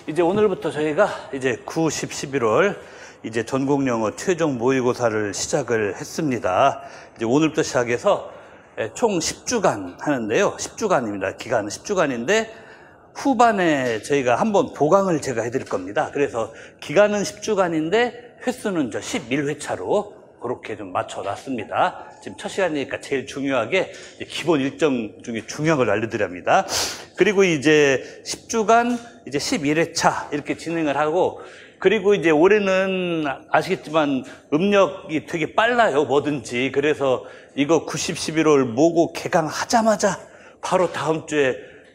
이제 오늘부터 저희가 이제 9, 10, 11월 이제 전국영어 최종 모의고사를 시작을 했습니다. 이제 오늘부터 시작해서 총 10주간 하는데요. 10주간입니다. 기간은 10주간인데 후반에 저희가 한번 보강을 제가 해드릴 겁니다. 그래서 기간은 10주간인데 횟수는 11회차로 그렇게 좀 맞춰놨습니다. 지금 첫 시간이니까 제일 중요하게 기본 일정 중에 중요한 걸 알려드려야 합니다. 그리고 이제 10주간 이제 11회차 이렇게 진행을 하고, 그리고 이제 올해는 아시겠지만 음력이 되게 빨라요, 뭐든지. 그래서 이거 90, 11월 모고 개강하자마자 바로 다음 주에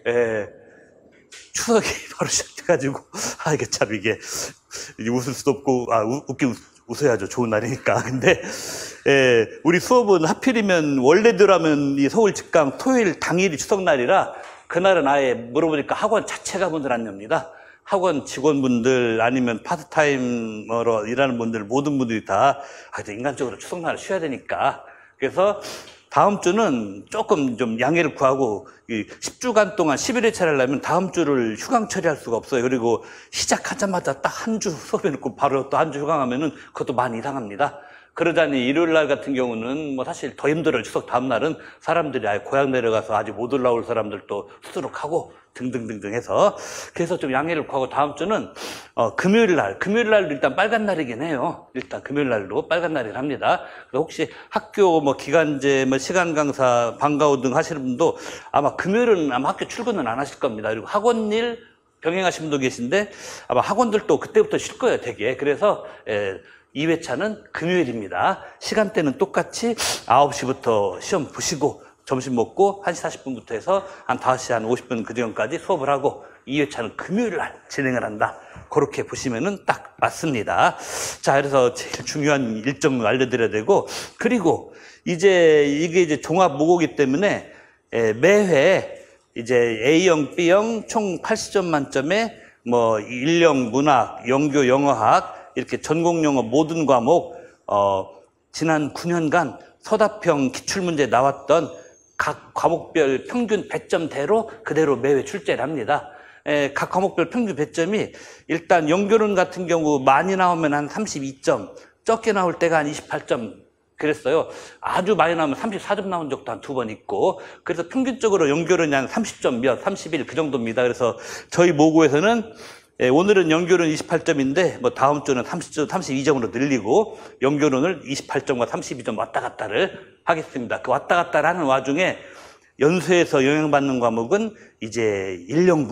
추석이 바로 시작돼가지고 이게 참 이게 웃을 수도 없고 웃어야죠. 좋은 날이니까. 근데 우리 수업은 하필이면 원래대로라면 이 서울 직강 토요일 당일이 추석날이라 그날은 아예 물어보니까 학원 자체가 문을 안 엽니다. 학원 직원분들 아니면 파트타임으로 일하는 분들 모든 분들이 다 인간적으로 추석날을 쉬어야 되니까, 그래서 다음 주는 조금 좀 양해를 구하고 10주간 동안 11회차를 하려면 다음 주를 휴강 처리할 수가 없어요. 그리고 시작하자마자 딱 한 주 수업해놓고 바로 또 한 주 휴강하면은 그것도 많이 이상합니다. 그러자니 일요일 날 같은 경우는 뭐 사실 더 힘들어요. 추석 다음 날은 사람들이 아예 고향 내려가서 아직 못 올라올 사람들도 수두룩하고 등등등등 해서, 그래서 좀 양해를 구하고 다음 주는 금요일 날도 일단 빨간 날이긴 해요. 일단 금요일 날도 빨간 날이긴 합니다. 그래서 혹시 학교 뭐 기간제 뭐 시간 강사 방과후 등 하시는 분도 아마 금요일은 아마 학교 출근은 안 하실 겁니다. 그리고 학원 일 병행하시는 분도 계신데 아마 학원들도 그때부터 쉴 거예요, 되게. 그래서 2회차는 금요일입니다. 시간대는 똑같이 9시부터 시험 보시고 점심 먹고 1시 40분부터 해서 한 5시 한 50분 그 전까지 수업을 하고 2회차는 금요일 날 진행을 한다. 그렇게 보시면은 딱 맞습니다. 자, 그래서 제일 중요한 일정을 알려드려야 되고, 그리고 이게 이제 종합 모고기 때문에 매회 이제 A형, B형 총 80점 만점에 뭐 인령, 문학, 영교, 영어학 이렇게 전공영어 모든 과목 지난 9년간 서답형 기출문제 나왔던 각 과목별 평균 배점대로 그대로 매회 출제를 합니다. 각 과목별 평균 배점이 일단 영교론 같은 경우 많이 나오면 한 32점, 적게 나올 때가 한 28점 그랬어요. 아주 많이 나오면 34점 나온 적도 한 2번 있고, 그래서 평균적으로 영교론이 한 30점 몇, 31 그 정도입니다. 그래서 저희 모고에서는 오늘은 영교론 28점인데 뭐 다음 주는 32점으로 늘리고 영교론을 28점과 32점 왔다 갔다를 하겠습니다. 그 왔다 갔다를 하는 와중에 연수에서 영향받는 과목은 이제 인령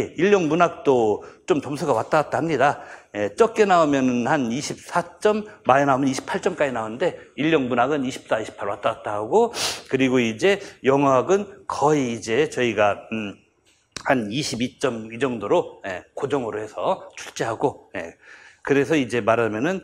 문학도 좀 점수가 왔다 갔다 합니다. 적게 나오면 한 24점, 많이 나오면 28점까지 나오는데 인령 문학은 24, 28 왔다 갔다 하고, 그리고 이제 영어학은 거의 이제 저희가 한 22점 이 정도로 고정으로 해서 출제하고, 그래서 이제 말하면은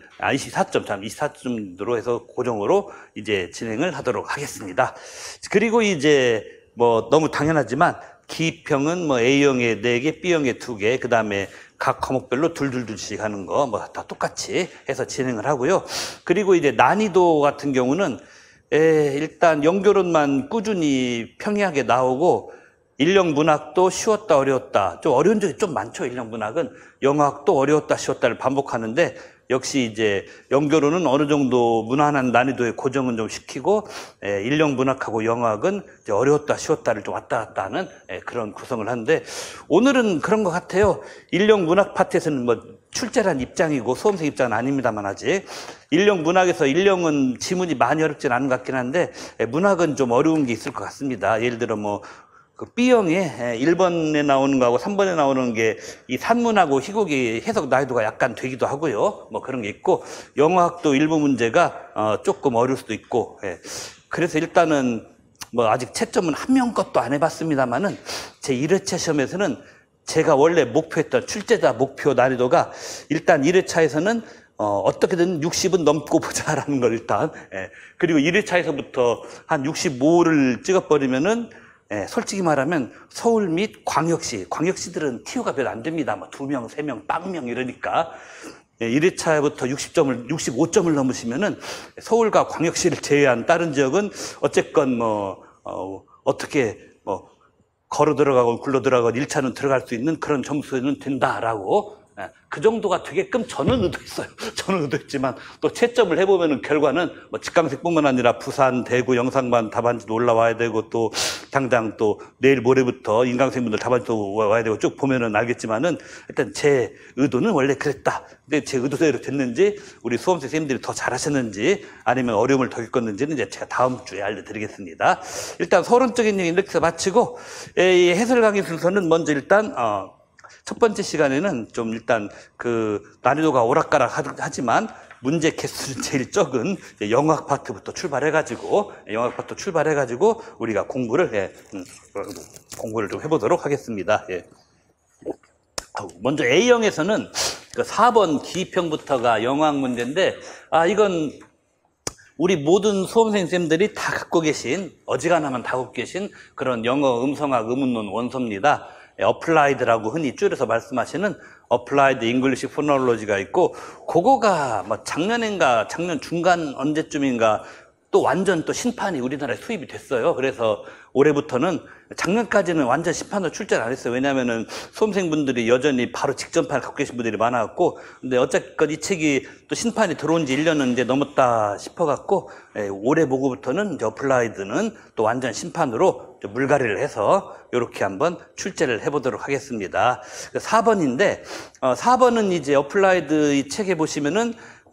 24점으로 해서 고정으로 이제 진행을 하도록 하겠습니다. 그리고 이제 뭐 너무 당연하지만 기평은 뭐 A형에 4개, B형에 2개, 그 다음에 각 과목별로 둘씩 하는 거 뭐 다 똑같이 해서 진행을 하고요. 그리고 이제 난이도 같은 경우는 일단 영교론만 꾸준히 평이하게 나오고, 인령 문학도 쉬웠다 어려웠다, 좀 어려운 적이 좀 많죠. 인령 문학은 영어학도 어려웠다 쉬웠다를 반복하는데, 역시 이제 영교론은 어느 정도 무난한 난이도의 고정은 좀 시키고, 인령 문학하고 영어학은 이제 어려웠다 쉬웠다를 좀 왔다 갔다 하는 그런 구성을 하는데, 오늘은 그런 것 같아요. 인령 문학 파트에서는 뭐 출제란 입장이고 수험생 입장은 아닙니다만, 아직 인령 문학에서 인령은 지문이 많이 어렵진 않은 것 같긴 한데 문학은 좀 어려운 게 있을 것 같습니다. 예를 들어 뭐 그 B형에 1번에 나오는 거하고 3번에 나오는 게 이 산문하고 희곡이 해석 난이도가 약간 되기도 하고요. 뭐 그런 게 있고, 영어학도 일부 문제가 조금 어려울 수도 있고, 그래서 일단은 뭐 아직 채점은 한 명 것도 안 해봤습니다만은 제 1회차 시험에서는 제가 원래 목표했던 출제자 목표 난이도가 일단 1회차에서는 어떻게든 60은 넘고 보자라는 걸 일단, 그리고 1회차에서부터 한 65를 찍어버리면은 솔직히 말하면 서울 및 광역시들은 티오가 별로 안 됩니다. 뭐 2명, 3명, 빵명 이러니까 1회차부터 65점을 넘으시면은 서울과 광역시를 제외한 다른 지역은 어쨌건 뭐 어떻게 뭐 걸어 들어가고 굴러 들어가고 1차는 들어갈 수 있는 그런 점수는 된다라고 그 정도가 되게끔 저는 의도했어요. 저는 의도했지만 또 채점을 해보면은 결과는 뭐 직강생뿐만 아니라 부산, 대구, 영상반 답안지도 올라와야 되고 또 당장 또 내일 모레부터 인강생분들 답안지도 와야 되고 쭉 보면은 알겠지만은 일단 제 의도는 원래 그랬다. 근데 제 의도대로 됐는지 우리 수험생 선생님들이 더 잘하셨는지 아니면 어려움을 더 겪었는지는 이제 제가 다음 주에 알려드리겠습니다. 일단 서론적인 얘기 이렇게 해서 마치고 이 해설 강의 순서는 먼저 일단 첫 번째 시간에는 좀 일단 그 난이도가 오락가락 하지만 문제 개수는 제일 적은 영어학 파트부터 출발해가지고 우리가 공부를 좀 해보도록 하겠습니다. 예. 먼저 A형에서는 그 4번 기입형부터가 영어학 문제인데 이건 우리 모든 수험생 쌤들이 다 갖고 계신 어지간하면 다 갖고 계신 그런 영어 음성학 의문론 원서입니다. 어플라이드라고 흔히 줄여서 말씀하시는 어플라이드 잉글리시 포놀로지가 있고 그거가 뭐 작년인가 작년 중간 언제쯤인가 또 완전 또 신판이 우리나라에 수입이 됐어요. 그래서 올해부터는 작년까지는 완전 신판으로 출제를 안 했어요. 왜냐하면은 수험생분들이 여전히 바로 직전판을 갖고 계신 분들이 많아갖고 근데 어쨌건 이 책이 또 신판이 들어온 지 1년은 이제 넘었다 싶어갖고 올해 보고부터는 이제 어플라이드는 또 완전 신판으로 물갈이를 해서 이렇게 한번 출제를 해보도록 하겠습니다. 4번인데 4번은 이제 어플라이드 이 책에 보시면은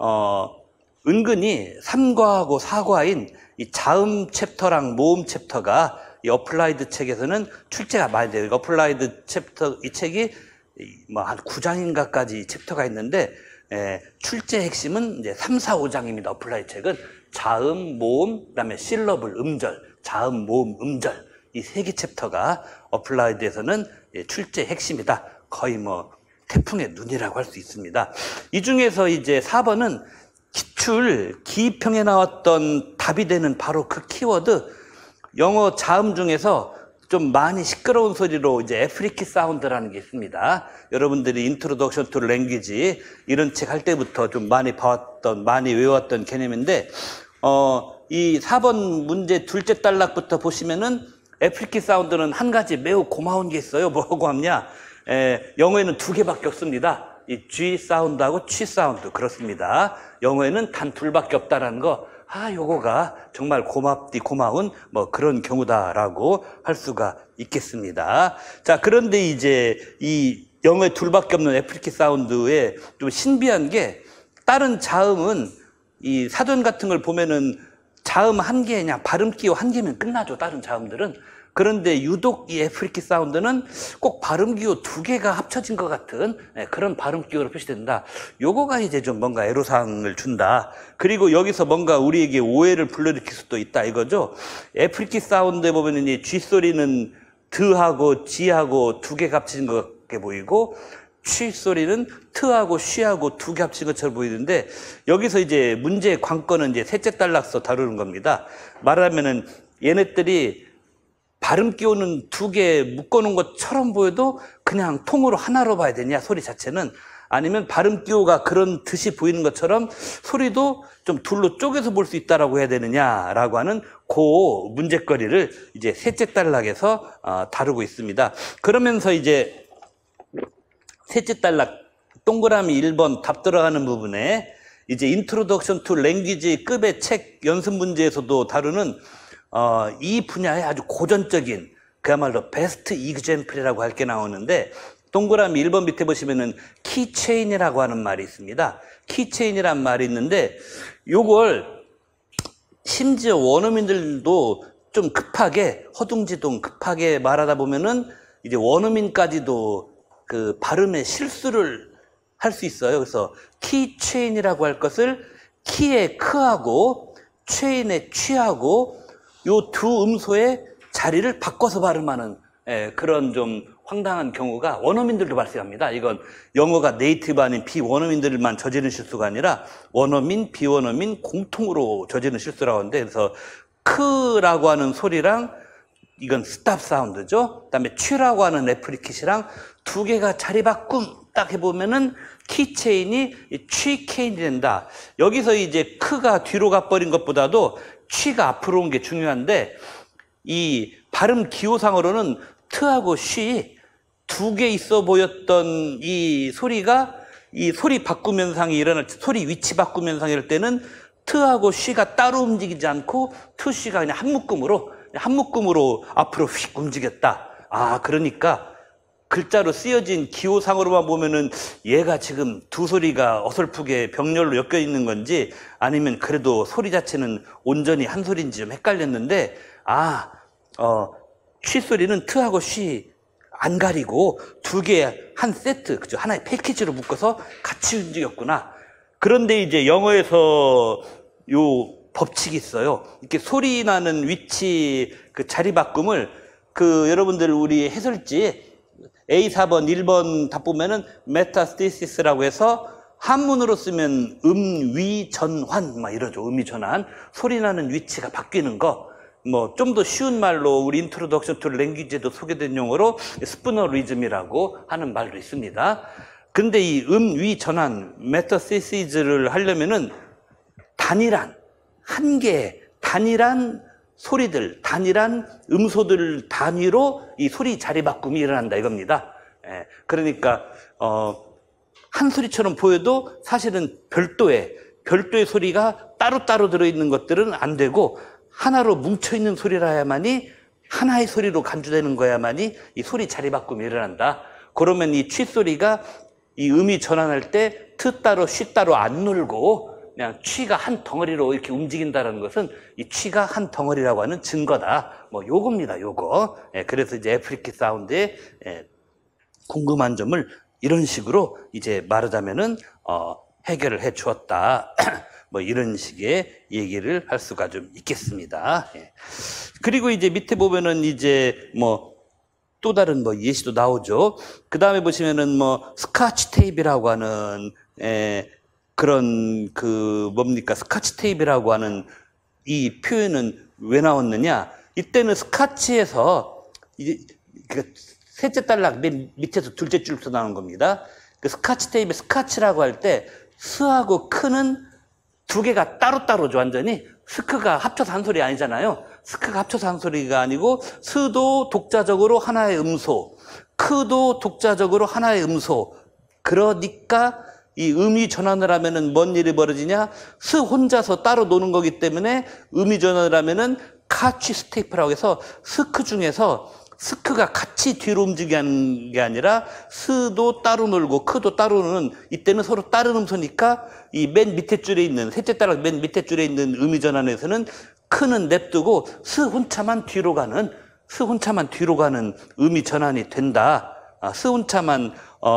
은근히 3과하고 4과인 이 자음 챕터랑 모음 챕터가 이 어플라이드 책에서는 출제가 많이 돼요. 어플라이드 챕터 이 책이 뭐 한 9장인가까지 챕터가 있는데 출제 핵심은 이제 3, 4, 5장입니다. 어플라이드 책은 자음, 모음, 그다음에 실러블, 음절, 자음, 모음, 음절 이 3개 챕터가 어플라이드에서는 출제 핵심이다. 거의 뭐 태풍의 눈이라고 할 수 있습니다. 이 중에서 이제 4번은 기출 기입형에 나왔던 답이 되는 바로 그 키워드 영어 자음 중에서 좀 많이 시끄러운 소리로 이제 애프리키 사운드라는 게 있습니다. 여러분들이 인트로덕션 투 랭귀지 이런 책 할 때부터 좀 많이 봐왔던 많이 외웠던 개념인데 이 4번 문제 둘째 단락부터 보시면은 애프리키 사운드는 한 가지 매우 고마운 게 있어요. 뭐라고 하냐? 영어에는 2개밖에 없습니다. 이 G 사운드하고 취 사운드 그렇습니다. 영어에는 단 2밖에 없다라는 거 요거가 정말 고마운 뭐 그런 경우다라고 할 수가 있겠습니다. 자, 그런데 이제 이 영어에 2밖에 없는 애프리키 사운드에 좀 신비한 게 다른 자음은 이 사전 같은 걸 보면은 자음 1개 그냥 발음 기호 1개면 끝나죠. 다른 자음들은. 그런데 유독 이 애프리키 사운드는 꼭 발음 기호 2개가 합쳐진 것 같은 그런 발음 기호로 표시된다. 요거가 이제 좀 뭔가 애로사항을 준다. 그리고 여기서 뭔가 우리에게 오해를 불러일으킬 수도 있다 이거죠. 애프리키 사운드에 보면 이 G 소리는 드하고 G하고 2개가 합쳐진 것 같게 보이고 취 소리는 트하고 쉬하고 2개 합친 것처럼 보이는데 여기서 이제 문제의 관건은 이제 셋째 단락서 다루는 겁니다. 말하면은 얘네들이 발음 기호는 2개 묶어놓은 것처럼 보여도 그냥 통으로 하나로 봐야 되냐 소리 자체는 아니면 발음 기호가 그런 듯이 보이는 것처럼 소리도 좀 둘로 쪼개서 볼 수 있다라고 해야 되느냐라고 하는 그 문제거리를 이제 셋째 단락에서 다루고 있습니다. 그러면서 이제 셋째 단락 동그라미 1번 답 들어가는 부분에 이제 인트로덕션 투 랭귀지 급의 책 연습 문제에서도 다루는 이 분야의 아주 고전적인 그야말로 베스트 이그젬플이라고 할 게 나오는데 동그라미 1번 밑에 보시면은 키체인이라고 하는 말이 있습니다. 키체인이란 말이 있는데 요걸 심지어 원어민들도 좀 급하게 허둥지둥 급하게 말하다 보면은 이제 원어민까지도 그 발음의 실수를 할 수 있어요. 그래서 키체인이라고 할 것을 키의 크하고 체인의 취하고 요 2 음소의 자리를 바꿔서 발음하는 그런 좀 황당한 경우가 원어민들도 발생합니다. 이건 영어가 네이티브 아닌 비원어민들만 저지른 실수가 아니라 원어민, 비원어민 공통으로 저지른 실수라고 하는데 그래서 크라고 하는 소리랑 이건 스탑 사운드죠. 그다음에 취라고 하는 애프리킷이랑 2개가 자리 바꿈 딱 해보면은 키체인이 취케인이 된다. 여기서 이제 크가 뒤로 가버린 것보다도 취가 앞으로 온 게 중요한데 이 발음 기호상으로는 트하고 쉬 두 개 있어 보였던 이 소리가 이 소리 바꿈 현상이 일어날 때, 소리 위치 바꿈 현상이 일어날 때는 트하고 쉬가 따로 움직이지 않고 트, 쉬가 그냥 한 묶음으로 앞으로 휙 움직였다. 아, 그러니까 글자로 쓰여진 기호상으로만 보면은 얘가 지금 두 소리가 어설프게 병렬로 엮여 있는 건지 아니면 그래도 소리 자체는 온전히 한 소리인지 좀 헷갈렸는데, 쉬 소리는 트하고 쉬 안 가리고 두 개 한 세트, 그죠? 하나의 패키지로 묶어서 같이 움직였구나. 그런데 이제 영어에서 요 법칙이 있어요. 이렇게 소리 나는 위치 그 자리 바꿈을 여러분들 우리 해설지 A4번, 1번 다 보면은 메타스테시스라고 해서 한문으로 쓰면 음위전환 막 이러죠. 음위전환. 소리 나는 위치가 바뀌는 거. 뭐 좀 더 쉬운 말로 우리 인트로덕션 투 랭귀지에도 소개된 용어로 스푸너 리즘이라고 하는 말도 있습니다. 근데 이 음위전환 메타스테시스를 하려면은 단일한 한 개의 단일한 소리들, 단일한 음소들 단위로 이 소리 자리 바꿈이 일어난다 이겁니다. 그러니까 한 소리처럼 보여도 사실은 별도의 소리가 따로따로 들어있는 것들은 안 되고 하나로 뭉쳐있는 소리라야만이 하나의 소리로 간주되는 거야만이 이 소리 자리 바꿈이 일어난다. 그러면 이 취 소리가 이 음이 전환할 때 트 따로 쉬 따로 안 놀고 그냥 취가 한 덩어리로 이렇게 움직인다는 것은 이 취가 한 덩어리라고 하는 증거다. 뭐 요겁니다, 요거. 그래서 이제 애프리키 사운드에 궁금한 점을 이런 식으로 이제 말하자면은 해결을 해 주었다. 뭐 이런 식의 얘기를 할 수가 좀 있겠습니다. 그리고 이제 밑에 보면은 이제 뭐 또 다른 뭐 예시도 나오죠. 그 다음에 보시면은 뭐 스카치 테이프라고 하는 그런 뭡니까 스카치 테이프라고 하는 이 표현은 왜 나왔느냐? 이때는 스카치에서 이제 셋째 단락 맨 밑에서 둘째 줄부터 나오는 겁니다. 그 스카치 테이프 스카치라고 할 때 스하고 크는 두 개가 따로따로죠, 완전히. 스크가 합쳐서 한 소리 아니잖아요. 스크가 합쳐서 한 소리가 아니고, 스도 독자적으로 하나의 음소, 크도 독자적으로 하나의 음소. 그러니까 이 음이 전환을 하면은 뭔 일이 벌어지냐? 스 혼자서 따로 노는 거기 때문에 음이 전환을 하면은 카치 스테이프라고 해서 스크 중에서 스크가 같이 뒤로 움직이는 게 아니라 스도 따로 놀고 크도 따로 노는 이때는 서로 다른 음소니까 이 맨 밑에 줄에 있는 셋째 따라 맨 밑에 줄에 있는 음이 전환에서는 크는 냅두고 스 혼자만 뒤로 가는 음이 전환이 된다. 스 혼자만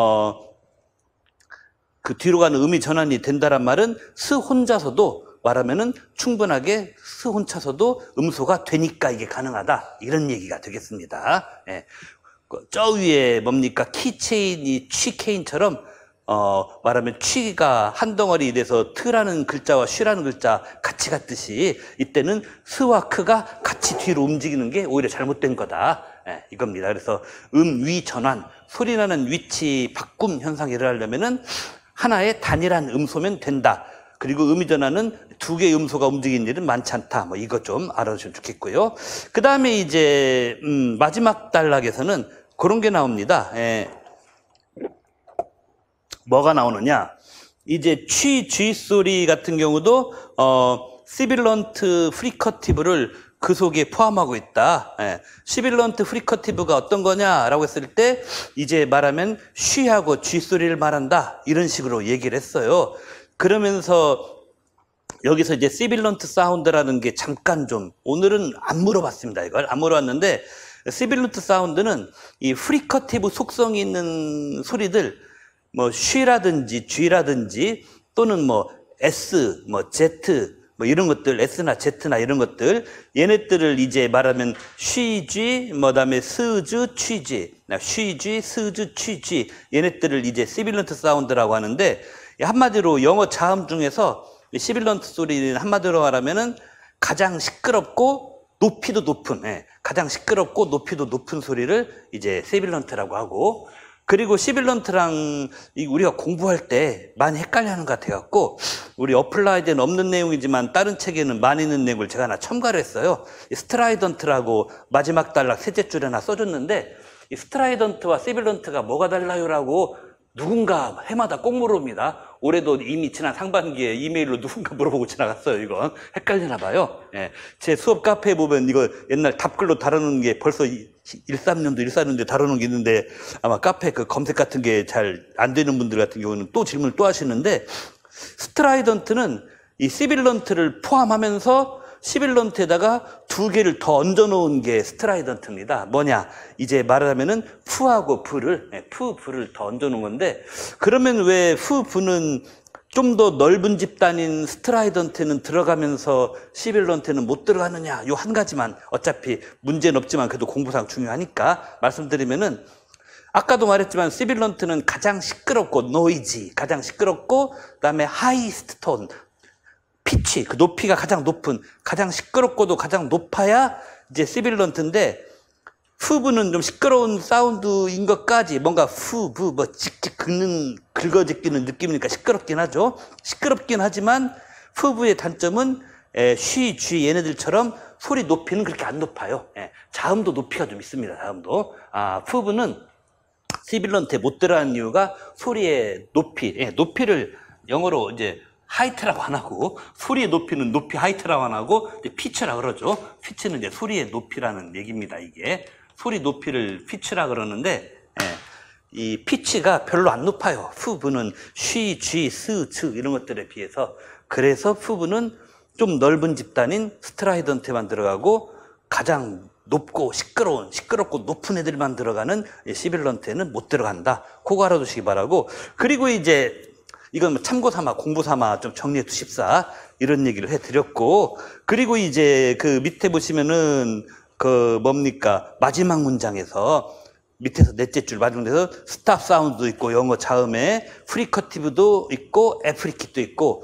그 뒤로 가는 음이 전환이 된다란 말은 스 혼자서도 말하면은 충분하게 스 혼자서도 음소가 되니까 이게 가능하다. 이런 얘기가 되겠습니다. 저 위에 뭡니까? 키체인이 취케인처럼 말하면 취가 한 덩어리 돼서 트라는 글자와 쉬라는 글자 같이 갔듯이 이때는 스와 크가 같이 뒤로 움직이는 게 오히려 잘못된 거다. 이겁니다. 그래서 위 전환, 소리 나는 위치 바꿈 현상이 일어나려면은 하나의 단일한 음소면 된다. 그리고 음이 전환은 두 개의 음소가 움직이는 일은 많지 않다. 뭐 이거 좀 알아주시면 좋겠고요. 그 다음에 이제 마지막 단락에서는 그런 게 나옵니다. 뭐가 나오느냐? 이제 G 소리 같은 경우도 시빌런트 프리커티브를 그 속에 포함하고 있다. 시빌런트 프리커티브가 어떤 거냐라고 했을 때 이제 말하면 쉬하고 G 소리를 말한다. 이런 식으로 얘기를 했어요. 그러면서 여기서 이제 시빌런트 사운드라는 게 잠깐 좀 오늘은 안 물어봤습니다. 이걸 안 물어봤는데 시빌런트 사운드는 이 프리커티브 속성이 있는 소리들 뭐 쉬라든지 G라든지 또는 뭐 S, 뭐 Z 뭐 이런 것들 S나 Z나 이런 것들 얘네들을 이제 말하면 쉬지 뭐 다음에 스즈 취지 쉬지 스즈 취지 얘네들을 이제 시빌런트 사운드라고 하는데 한마디로 영어 자음 중에서 시빌런트 소리는 한마디로 말하면은 가장 시끄럽고 높이도 높은 가장 시끄럽고 높이도 높은 소리를 이제 시빌런트라고 하고 그리고 시빌런트랑 우리가 공부할 때 많이 헷갈려하는 것 같아갖고 우리 어플라이드는 없는 내용이지만 다른 책에는 많이 있는 내용을 제가 하나 첨가를 했어요. 이 스트라이던트라고 마지막 단락 셋째 줄에 하나 써줬는데 이 스트라이던트와 시빌런트가 뭐가 달라요라고 누군가 해마다 꼭 물어봅니다. 올해도 이미 지난 상반기에 이메일로 누군가 물어보고 지나갔어요. 이건 헷갈리나 봐요. 예. 제 수업 카페에 보면 이거 옛날 답글로 다루는 게 벌써 13년도 14년도에 다루는 게 있는데 아마 카페 그 검색 같은 게 잘 안 되는 분들 같은 경우는 또 질문을 또 하시는데 스트라이던트는 이 시빌런트를 포함하면서 시빌런트에다가 두 개를 더 얹어 놓은 게 스트라이던트입니다. 뭐냐? 이제 말하자면은 푸하고 부를, 부를 더 얹어 놓은 건데, 그러면 왜 부는 좀 더 넓은 집단인 스트라이던트는 들어가면서 시빌런트는 못 들어가느냐? 요 한 가지만 어차피 문제는 없지만 그래도 공부상 중요하니까 말씀드리면은 아까도 말했지만 시빌런트는 가장 시끄럽고 노이지, 가장 시끄럽고 그다음에 하이스트 톤, 피치, 그 높이가 가장 높은, 가장 시끄럽고도 가장 높아야 이제 시빌런트인데 푸브는 좀 시끄러운 사운드인 것까지 뭔가 푸브, 뭐 찍찍 긁어제끼는 느낌이니까 시끄럽긴 하죠. 시끄럽긴 하지만 푸브의 단점은 쉬, 쥐 얘네들처럼 소리 높이는 그렇게 안 높아요. 자음도 높이가 좀 있습니다. 자음도. 푸브는 시빌런트에 못 들어가는 이유가 소리의 높이, 높이를 영어로 이제 하이트라고 안 하고 소리의 높이는 높이 하이트라고 안 하고 이제 피치라고 그러죠. 피치는 이제 소리의 높이라는 얘기입니다. 이게 소리 높이를 피치라 그러는데 이 피치가 별로 안 높아요. 푸브는 쉬, 쥐, 스, 츠 이런 것들에 비해서. 그래서 푸브는 좀 넓은 집단인 스트라이던트만 들어가고 가장 높고 시끄럽고 높은 애들만 들어가는 시빌런트에는 못 들어간다. 그거 알아두시기 바라고. 그리고 이제 이건 참고 삼아, 공부 삼아 좀 정리해 두십사. 이런 얘기를 해드렸고. 그리고 이제 그 밑에 보시면은 그 뭡니까? 마지막 문장에서 밑에서 넷째 줄 마지막에서 스탑 사운드도 있고 영어 자음에 프리커티브도 있고 애프리킷도 있고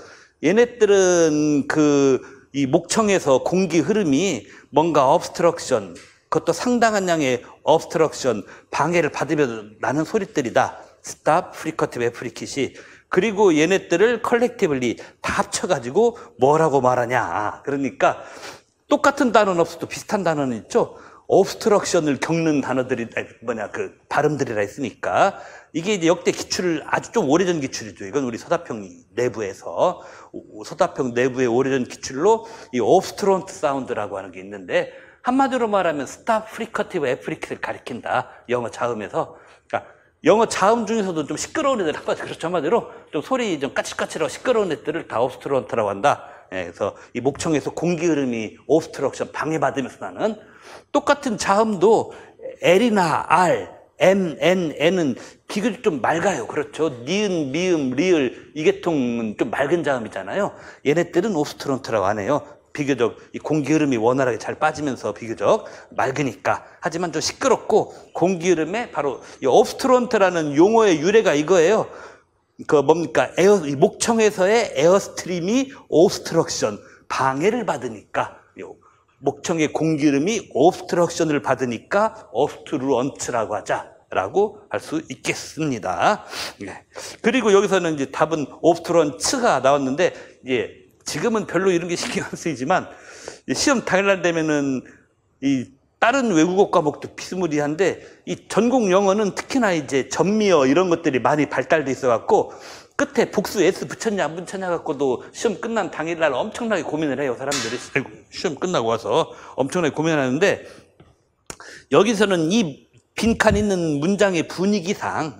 얘네들은 이 목청에서 공기 흐름이 뭔가 obstruction, 그것도 상당한 양의 obstruction, 방해를 받으면 나는 소리들이다. 스탑, 프리커티브, 애프리킷이. 그리고 얘네들을 컬렉티블리 다 합쳐가지고 뭐라고 말하냐. 그러니까 똑같은 단어는 없어도 비슷한 단어는 있죠. obstruction을 겪는 단어들이 그 발음들이라 했으니까 이게 이제 역대 기출을 아주 좀 오래전 기출이죠. 이건 우리 서다평 내부에서 서다평 내부의 오래전 기출로 이 obstruent 사운드라고 하는 게 있는데 한마디로 말하면 스탑, 프리커티브, 애프리킷을 가리킨다. 영어 자음에서. 그러니까 영어 자음 중에서도 좀 시끄러운 애들 그렇죠. 한마디로 좀 소리 좀 까칠까칠하고 시끄러운 애들을 다 obstruent라고 한다. 그래서 이 목청에서 공기 흐름이 obstruction 방해받으면서 나는 똑같은 자음도 L이나 R, M, N, N은 비교적 좀 맑아요. 그렇죠. 니은, 미음, 리을 이 계통은 좀 맑은 자음이잖아요. 얘네들은 obstruent라고 안 해요. 비교적 이 공기 흐름이 원활하게 잘 빠지면서 비교적 맑으니까. 하지만 좀 시끄럽고 공기 흐름에 바로 이 obstruent라는 용어의 유래가 이거예요. 그 뭡니까? 이 목청에서의 에어스트림이 obstruction, 방해를 받으니까, 목청의 공기 흐름이 obstruction을 받으니까 obstruent라고 하자라고 할 수 있겠습니다. 그리고 여기서는 이제 답은 obstruent가 나왔는데, 지금은 별로 이런 게 신경 안 쓰이지만, 시험 당일날 되면은 이 다른 외국어 과목도 비스무리한데 이 전공 영어는 특히나 이제 전미어 이런 것들이 많이 발달돼 있어갖고 끝에 복수 S 붙였냐 안 붙였냐 갖고도 시험 끝난 당일날 엄청나게 고민을 해요. 사람들이 시험 끝나고 와서 엄청나게 고민하는데 여기서는 이 빈칸 있는 문장의 분위기상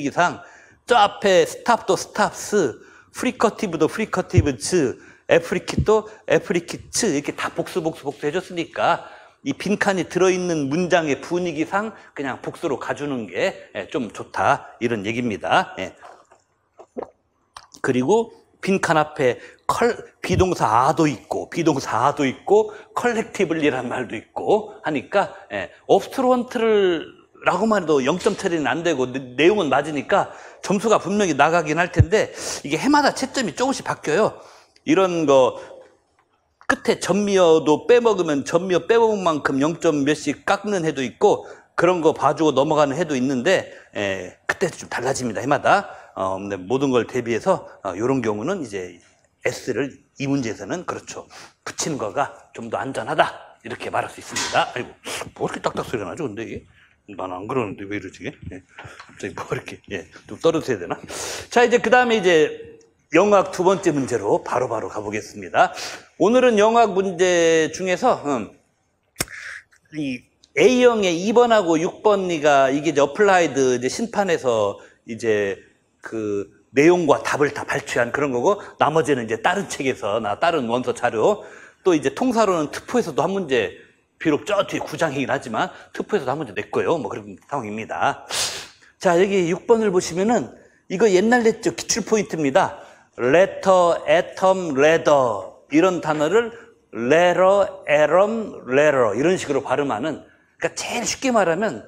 저 앞에 스탑도 스탑스, 프리커티브도 프리커티브츠, 애프리킷도 애프리킷츠 이렇게 다 복수 해줬으니까 이 빈칸이 들어있는 문장의 분위기상 그냥 복수로 가주는 게 좀 좋다 이런 얘기입니다. 그리고 빈칸 앞에 비동사 아도 있고 컬렉티블리라는 말도 있고 하니까 obstruent라고만 해도 0점 처리는 안 되고 내용은 맞으니까 점수가 분명히 나가긴 할 텐데 이게 해마다 채점이 조금씩 바뀌어요. 이런 거 끝에 전미어도 빼먹으면 전미어 빼먹은 만큼 0점 몇씩 깎는 해도 있고 그런 거 봐주고 넘어가는 해도 있는데 그때 그때 좀 달라집니다. 해마다. 근데 모든 걸 대비해서 이런 경우는 이제 S를 이 문제에서는 그렇죠. 붙이는 거가 좀 더 안전하다. 이렇게 말할 수 있습니다. 아이고, 뭐 이렇게 딱딱 소리가 나죠? 근데 이게? 난 안 그러는데 왜 이러지? 예. 갑자기 뭐 이렇게, 예. 좀 떨어져야 되나? 자, 이제 그 다음에 이제 영어학 두 번째 문제로 바로 가보겠습니다. 오늘은 영어학 문제 중에서, 이 A형의 2번하고 6번이가 이게 이제 어플라이드 이제 심판에서 이제 그 내용과 답을 다 발췌한 그런 거고, 나머지는 이제 다른 책에서 다른 원서 자료, 또 이제 통사로는 특포에서도 한 문제, 비록 저 뒤에 구장이긴 하지만 특포에서도 한 문제 냈고요. 뭐 그런 상황입니다. 자, 여기 6번을 보시면은 이거 옛날 냈죠. 기출 포인트입니다. letter, atom, letter 이런 단어를 letter, atom, letter 이런 식으로 발음하는, 그러니까 제일 쉽게 말하면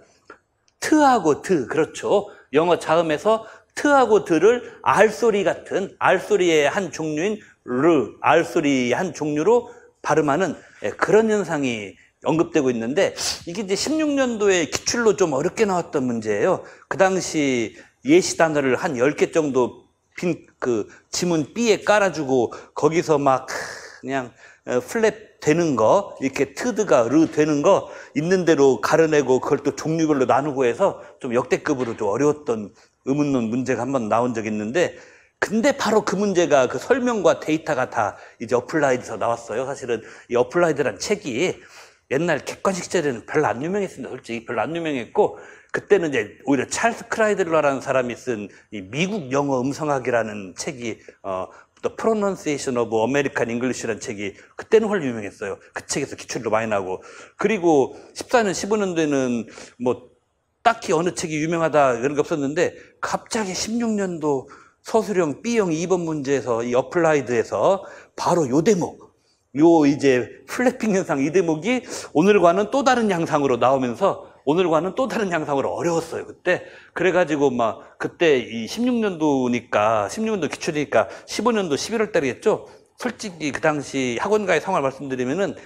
트하고 드, 그렇죠. 영어 자음에서 트하고 드를 알소리 같은, 알소리의 한 종류인 르, 알소리의 한 종류로 발음하는 그런 현상이 언급되고 있는데, 이게 이제 16년도에 기출로 좀 어렵게 나왔던 문제예요. 그 당시 예시 단어를 한 10개 정도 빈 그 지문 B에 깔아주고, 거기서 막 그냥 플랩 되는 거, 이렇게 트드가 르 되는 거 있는 대로 가려내고, 그걸 또 종류별로 나누고 해서 좀 역대급으로 좀 어려웠던 의문론 문제가 한번 나온 적이 있는데, 근데 바로 그 문제가 그 설명과 데이터가 다 이제 어플라이드에서 나왔어요. 사실은 이 어플라이드란 책이 옛날 객관식 시절에는 별로 안 유명했습니다. 솔직히 별로 안 유명했고, 그때는 이제 오히려 찰스 크라이들러라는 사람이 쓴 이 미국 영어 음성학이라는 책이 The Pronunciation of American English라는 책이 그때는 훨씬 유명했어요. 그 책에서 기출도 많이 나고, 그리고 14년, 15년도에는 뭐 딱히 어느 책이 유명하다 이런 게 없었는데, 갑자기 16년도 서술형 B형 2번 문제에서 이 어플라이드에서 바로 요 대목, 요 이제 플래핑 현상 이 대목이 오늘과는 또 다른 양상으로 나오면서, 오늘과는 또 다른 양상으로 어려웠어요, 그때. 그래가지고 막 그때 이 16년도니까, 16년도 기출이니까 15년도 11월 달이겠죠? 솔직히 그 당시 학원가의 상황을 말씀드리면은,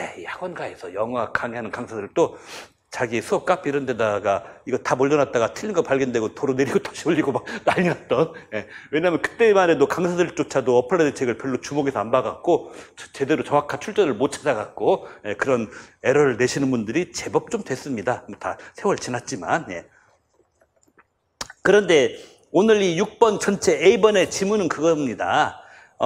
학원가에서 영어 강의하는 강사들 또 자기 수업 카페 이런 데다가 이거 다 몰려놨다가 틀린 거 발견되고 도로 내리고 다시 올리고 막 난리 났던. 왜냐면 그때만 해도 강사들조차도 어플라이드 책을 별로 주목해서 안 봐갖고 제대로 정확한 출처를 못 찾아갖고 그런 에러를 내시는 분들이 제법 좀 됐습니다. 다 세월 지났지만. 그런데 오늘 이 6번 전체 A번의 지문은 그겁니다.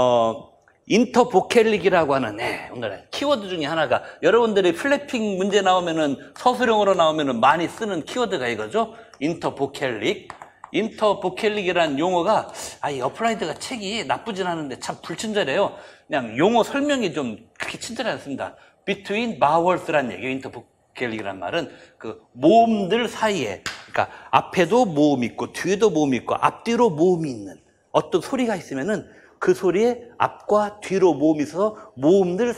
인터보켈릭이라고 하는 오늘 키워드 중에 하나가, 여러분들이 플래핑 문제 나오면은 서술형으로 나오면은 많이 쓰는 키워드가 이거죠. 인터보켈릭. 인터보켈릭이라는 용어가 이 어플라이드가 책이 나쁘진 않은데 참 불친절해요. 그냥 용어 설명이 좀 그렇게 친절하지 않습니다. Between vowels라는 얘기예요. 인터보켈릭이라는 말은 그 모음들 사이에, 그러니까 앞에도 모음이 있고 뒤에도 모음이 있고 앞뒤로 모음이 있는 어떤 소리가 있으면은 그 소리에 앞과 뒤로 모음이 있어서 모음들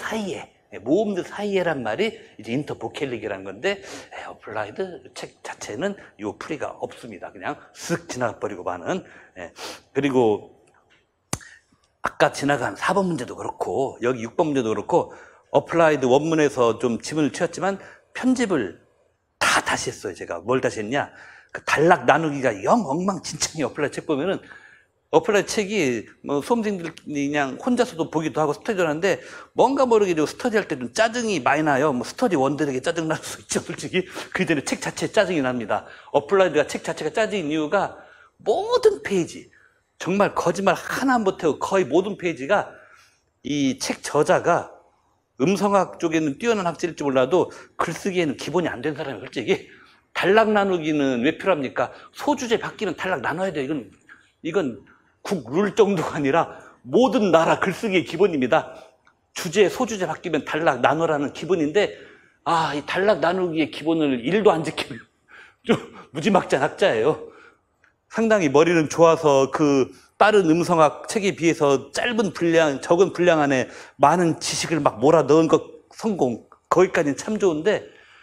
사이에란 말이 이제 인터보켈릭이라는 건데, 어플라이드 책 자체는 요 풀이가 없습니다. 그냥 쓱 지나가버리고 마는. 그리고 아까 지나간 4번 문제도 그렇고 여기 6번 문제도 그렇고 어플라이드 원문에서 좀 지문을 채웠지만 편집을 다 다시 했어요. 제가 뭘 다시 했냐, 그 단락 나누기가 영 엉망진창이 어플라이드 책 보면은, 어플라이드 책이 뭐 수험생들이 그냥 혼자서도 보기도 하고 스터디도 하는데, 뭔가 모르게 스터디할 때 좀 짜증이 많이 나요. 뭐 스터디 원들에게 짜증 날 수 있죠, 솔직히. 그 전에 책 자체에 짜증이 납니다. 어플라이드가 책 자체가 짜증인 이유가 모든 페이지, 정말 거짓말 하나 못하고 거의 모든 페이지가 이 책 저자가 음성학 쪽에는 뛰어난 학자일지 몰라도 글쓰기에는 기본이 안 된 사람이 솔직히. 단락 나누기는 왜 필요합니까? 소주제 바뀌는 단락 나눠야 돼요. 이건 국룰 정도가 아니라 모든 나라 글쓰기의 기본입니다. 주제, 소주제 바뀌면 단락 나누라는 기본인데, 이 단락 나누기의 기본을 1도 안 지키면 좀 무지막지한 학자예요. 상당히 머리는 좋아서 그 다른 음성학 책에 비해서 짧은 분량, 적은 분량 안에 많은 지식을 막 몰아 넣은 것 성공, 거기까지는 참 좋은데,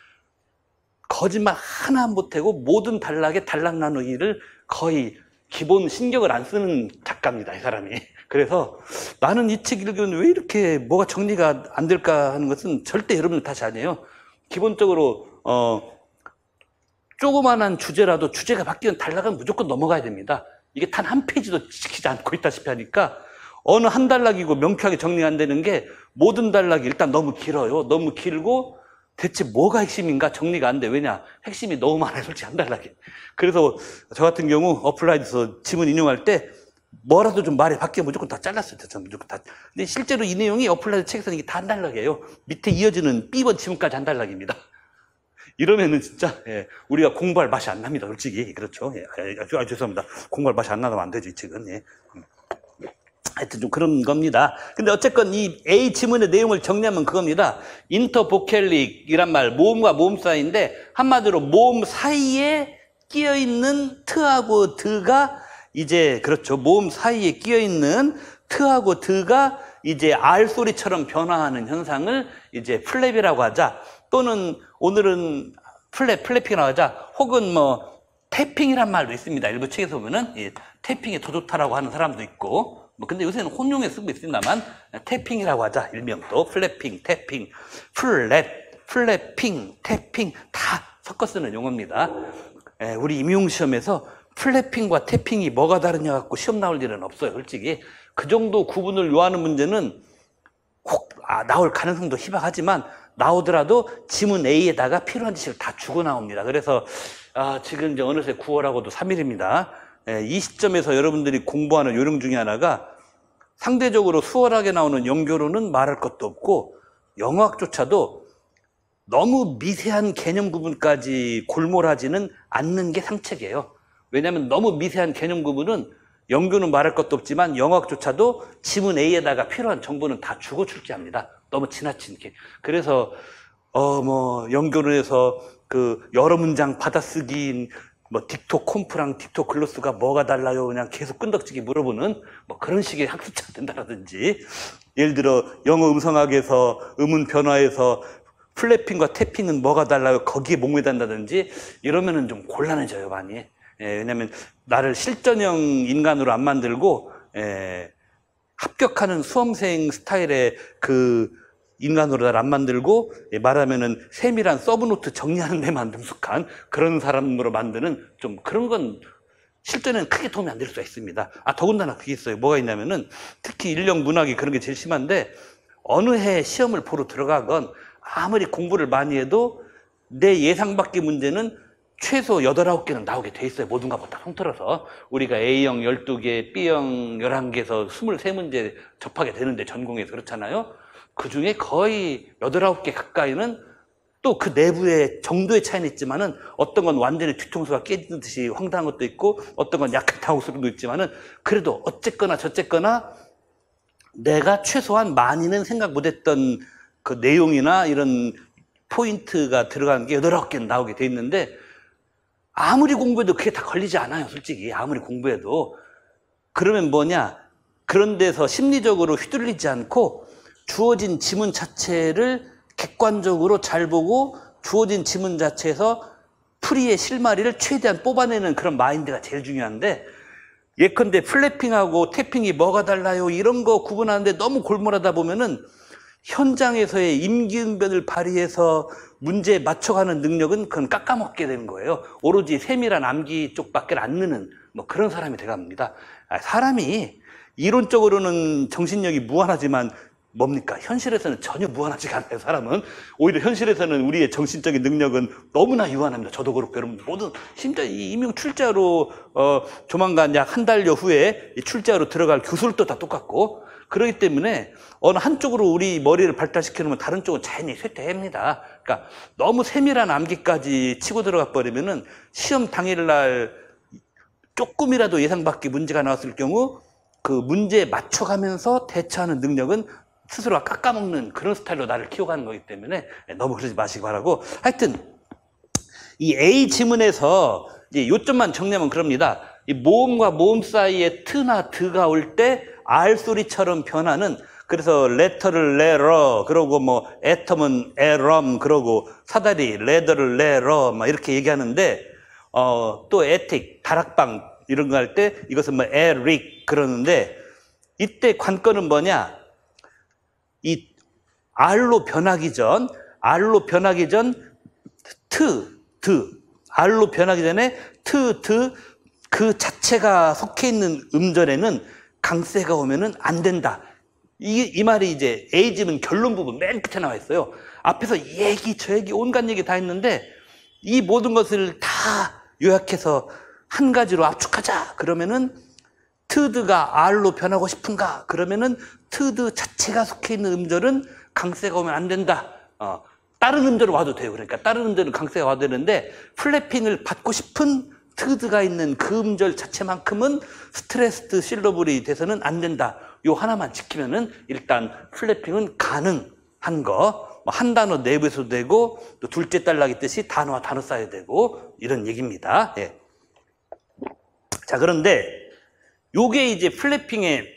거짓말 하나 못하고 모든 단락의 단락 나누기를 거의 기본 신경을 안 쓰는 작가입니다, 이 사람이. 그래서 나는 이 책 읽으면 왜 이렇게 뭐가 정리가 안 될까 하는 것은 절대 여러분 탓이 아니에요. 기본적으로 조그만한 주제라도 주제가 바뀌면 단락은 무조건 넘어가야 됩니다. 이게 단 한 페이지도 지키지 않고 있다시피 하니까 어느 한 단락이고 명쾌하게 정리가 안 되는 게 모든 단락이 일단 너무 길어요. 너무 길고 대체 뭐가 핵심인가 정리가 안 돼. 왜냐? 핵심이 너무 많아요. 솔직히 한 단락에. 그래서 저 같은 경우 어플라이드에서 지문 인용할 때 뭐라도 좀 말이 바뀌면 무조건 다 잘랐어요. 저는 무조건 다. 근데 실제로 이 내용이 어플라이드 책에서는 이게 다 한 단락이에요. 밑에 이어지는 B번 지문까지 한 단락입니다. 이러면은 진짜 우리가 공부할 맛이 안 납니다. 솔직히. 그렇죠. 죄송합니다. 공부할 맛이 안 나면 안 되죠. 이 책은. 하여튼 좀 그런 겁니다. 근데 어쨌건 이 A 지문의 내용을 정리하면 그겁니다. 인터보켈릭이란 말, 모음과 모음 사이인데 한마디로 모음 사이에 끼어있는 트하고 드가 이제 그렇죠. 모음 사이에 끼어있는 트하고 드가 이제 R 소리처럼 변화하는 현상을 이제 플랩이라고 하자. 또는 오늘은 플래핑이라고 하자. 혹은 뭐 태핑이란 말도 있습니다. 일부 책에서 보면은 태핑이 더 좋다라고 하는 사람도 있고. 뭐 근데 요새는 혼용에 쓰고 있습니다만 태핑이라고 하자. 일명도 플래핑, 태핑, 플래핑, 태핑 다 섞어 쓰는 용어입니다. 우리 임용시험에서 플래핑과 태핑이 뭐가 다르냐 갖고 시험 나올 일은 없어요. 솔직히 그 정도 구분을 요하는 문제는 혹 나올 가능성도 희박하지만 나오더라도 지문 A에다가 필요한 지식을 다 주고 나옵니다. 그래서 지금 이제 어느새 9월하고도 3일입니다. 이 시점에서 여러분들이 공부하는 요령 중에 하나가 상대적으로 수월하게 나오는 영교로는 말할 것도 없고 영어학조차도 너무 미세한 개념 구분까지 골몰하지는 않는 게 상책이에요. 왜냐하면 너무 미세한 개념 구분은 영교는 말할 것도 없지만 영어학조차도 지문 A에다가 필요한 정보는 다 주고 출제합니다. 너무 지나친 게. 그래서 뭐 영교론에서 그 여러 문장 받아쓰기인 뭐 딕토 콤프랑 딕토 글로스가 뭐가 달라요? 그냥 계속 끈덕지게 물어보는 뭐 그런 식의 학습자가 된다라든지, 예를 들어 영어 음성학에서 음운 변화에서 플래핑과 태핑은 뭐가 달라요? 거기에 목매단다든지 이러면은 좀 곤란해져요, 많이. 왜냐면 나를 실전형 인간으로 안 만들고 합격하는 수험생 스타일의 그 인간으로 날 안 만들고 말하면은 세밀한 서브노트 정리하는 데만 능숙한 그런 사람으로 만드는 좀 그런 건 실전에는 크게 도움이 안 될 수가 있습니다. 더군다나 그게 있어요. 뭐가 있냐면은 특히 인력 문학이 그런 게 제일 심한데 어느 해 시험을 보러 들어가건 아무리 공부를 많이 해도 내 예상 밖의 문제는 최소 8, 9개는 나오게 돼 있어요. 모든 것보다 통틀어서. 우리가 A형 12개, B형 11개에서 23문제 접하게 되는데 전공에서 그렇잖아요. 그 중에 거의 8, 9개 가까이는 또 그 내부의 정도의 차이는 있지만은 어떤 건 완전히 뒤통수가 깨지듯이 황당한 것도 있고 어떤 건 약간 당혹스러운 것도 있지만은 그래도 어쨌거나 저쨌거나 내가 최소한 많이는 생각 못했던 그 내용이나 이런 포인트가 들어가는 게 8, 9개는 나오게 돼 있는데 아무리 공부해도 그게 다 걸리지 않아요. 솔직히 아무리 공부해도. 그러면 뭐냐, 그런 데서 심리적으로 휘둘리지 않고 주어진 지문 자체를 객관적으로 잘 보고 주어진 지문 자체에서 풀이의 실마리를 최대한 뽑아내는 그런 마인드가 제일 중요한데, 예컨대 플래핑하고 태핑이 뭐가 달라요 이런 거 구분하는데 너무 골몰하다 보면은 현장에서의 임기응변을 발휘해서 문제에 맞춰가는 능력은 그건 깎아먹게 되는 거예요. 오로지 세밀한 암기 쪽밖에 안 느는 뭐 그런 사람이 돼갑니다. 사람이 이론적으로는 정신력이 무한하지만 뭡니까? 현실에서는 전혀 무한하지가 않아요. 사람은 오히려 현실에서는 우리의 정신적인 능력은 너무나 유한합니다. 저도 그렇고 여러분 모든, 심지어 이 임용 출자로 조만간 약 한 달여 후에 출자로 들어갈 교수들도 다 똑같고, 그렇기 때문에 어느 한쪽으로 우리 머리를 발달시켜놓으면 다른 쪽은 자연히 쇠퇴합니다. 그러니까 너무 세밀한 암기까지 치고 들어가 버리면은 시험 당일날 조금이라도 예상 밖의 문제가 나왔을 경우 그 문제에 맞춰가면서 대처하는 능력은 스스로가 깎아먹는 그런 스타일로 나를 키워가는 거기 때문에 너무 그러지 마시기 바라고, 하여튼 이 A 지문에서 이제 요점만 정리하면 그럽니다. 이 모음과 모음 사이에 트나 드가 올 때 R 소리처럼 변하는, 그래서 레터를 레러, 그러고 뭐 애텀은 에럼, 그러고 사다리 레더를 레러 막 이렇게 얘기하는데, 또 에틱, 다락방 이런 거 할 때 이것은 뭐 에릭 그러는데, 이때 관건은 뭐냐, 이 R로 변하기 전 트, 드, R로 변하기 전에 트, 드, 그 자체가 속해 있는 음절에는 강세가 오면은 안 된다. 이 말이 이제 A지문 결론 부분 맨 끝에 나와 있어요. 앞에서 얘기, 저 얘기, 온갖 얘기 다 했는데 이 모든 것을 다 요약해서 한 가지로 압축하자. 그러면은 트드가 R로 변하고 싶은가? 그러면은 트드 자체가 속해 있는 음절은 강세가 오면 안 된다. 다른 음절은 와도 돼요. 그러니까 다른 음절은 강세가 와도 되는데 플래핑을 받고 싶은 트드가 있는 그 음절 자체만큼은 스트레스드 실러블이 돼서는 안 된다. 요 하나만 지키면은 일단 플래핑은 가능한 거. 한 단어 내부에서도 되고 또 둘째 딸락이 뜻이 단어와 단어 쌓여야 되고 이런 얘기입니다. 예. 자, 그런데 요게 이제 플래핑의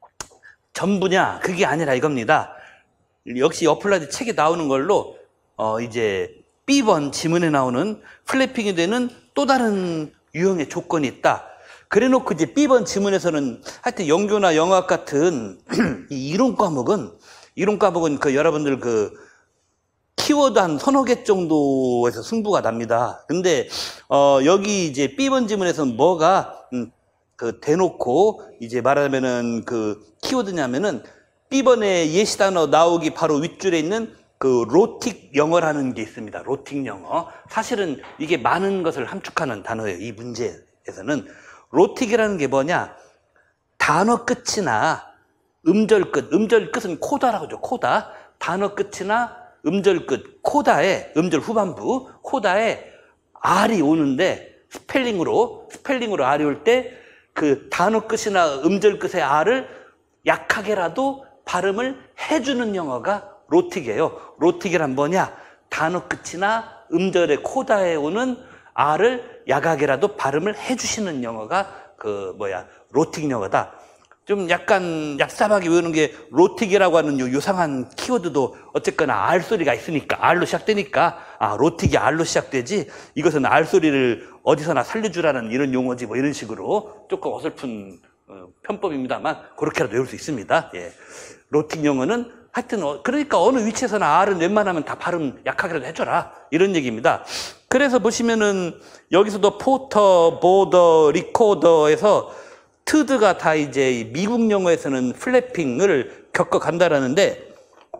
전부냐? 그게 아니라 이겁니다. 역시 어플라이드 책에 나오는 걸로 이제 B번 지문에 나오는 플래핑이 되는 또 다른 유형의 조건이 있다. 그래 놓고 이제 B번 지문에서는 하여튼 영교나 영어학 같은 이 이론 과목은 그 여러분들 그 키워드 한 서너 개 정도에서 승부가 납니다. 근데 여기 이제 B번 지문에서는 뭐가 그 대놓고 이제 말하면은 그 키워드냐면은 B번에 예시 단어 나오기 바로 윗줄에 있는 그 로틱 영어라는 게 있습니다. 로틱 영어. 사실은 이게 많은 것을 함축하는 단어예요. 이 문제에서는. 로틱이라는 게 뭐냐? 단어 끝이나 음절 끝은 코다라고 하죠. 코다. 단어 끝이나 음절 끝, 코다에, 음절 후반부, 코다에 R이 오는데 스펠링으로 R이 올 때 그 단어 끝이나 음절 끝의 R을 약하게라도 발음을 해주는 영어가 로틱이에요. 로틱이란 뭐냐? 단어 끝이나 음절의 코다에 오는 R을 약하게라도 발음을 해주시는 영어가 로틱 영어다. 좀 약간 얍삽하게 외우는 게 로틱이라고 하는 요 요상한 키워드도 어쨌거나 R 소리가 있으니까, R로 시작되니까, 로틱이 R로 시작되지, 이것은 R 소리를 어디서나 살려주라는 이런 용어지, 뭐 이런 식으로 조금 어설픈 편법입니다만, 그렇게라도 외울 수 있습니다. 예. 로틱 영어는 하여튼, 그러니까 어느 위치에서나 R은 웬만하면 다 발음 약하게라도 해줘라. 이런 얘기입니다. 그래서 보시면은, 여기서도 포터, 보더, 리코더에서 트드가 다 이제 미국 영어에서는 플래핑을 겪어간다라는데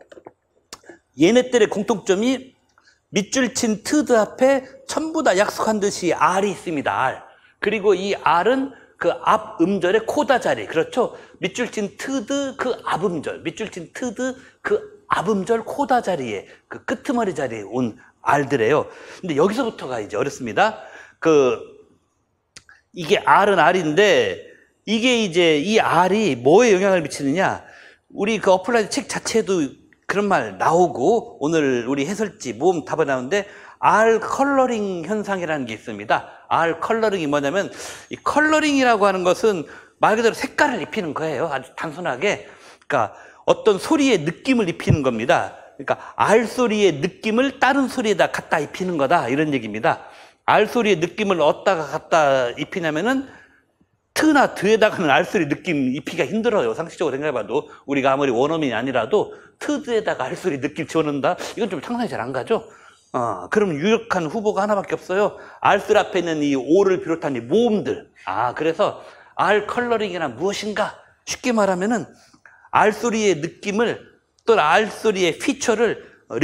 얘네들의 공통점이 밑줄 친 트드 앞에 전부 다 약속한 듯이 R이 있습니다. R. 그리고 이 R은 그 앞 음절의 코다 자리. 그렇죠? 밑줄 친 트드 그 앞 음절. 밑줄 친 트드 그 앞 음절 코다 자리에 그 끄트머리 자리에 온 R들이에요. 근데 여기서부터가 이제 어렵습니다. 이게 R은 R인데 이게 이제 이 R이 뭐에 영향을 미치느냐? 우리 그 어플라이드 책 자체에도 그런 말 나오고 오늘 우리 해설지 모음 답에 나오는데 R 컬러링 현상이라는 게 있습니다. R 컬러링이 뭐냐면 이 컬러링이라고 하는 것은 말 그대로 색깔을 입히는 거예요. 아주 단순하게. 그러니까 어떤 소리의 느낌을 입히는 겁니다. 그러니까 R 소리의 느낌을 다른 소리에다 갖다 입히는 거다. 이런 얘기입니다. R 소리의 느낌을 어디다가 갖다 입히냐면은 트나 드에다가는 R소리 느낌 입히기가 힘들어요. 상식적으로 생각해봐도. 우리가 아무리 원어민이 아니라도 트드에다가 R소리 느낌 집어넣는다? 이건 좀 상상이 잘 안 가죠? 그럼 유력한 후보가 하나밖에 없어요. R소리 앞에 있는 이 O를 비롯한 이 모음들. 그래서 R 컬러링이나 무엇인가? 쉽게 말하면은 R소리의 느낌을 또는 R소리의 피처를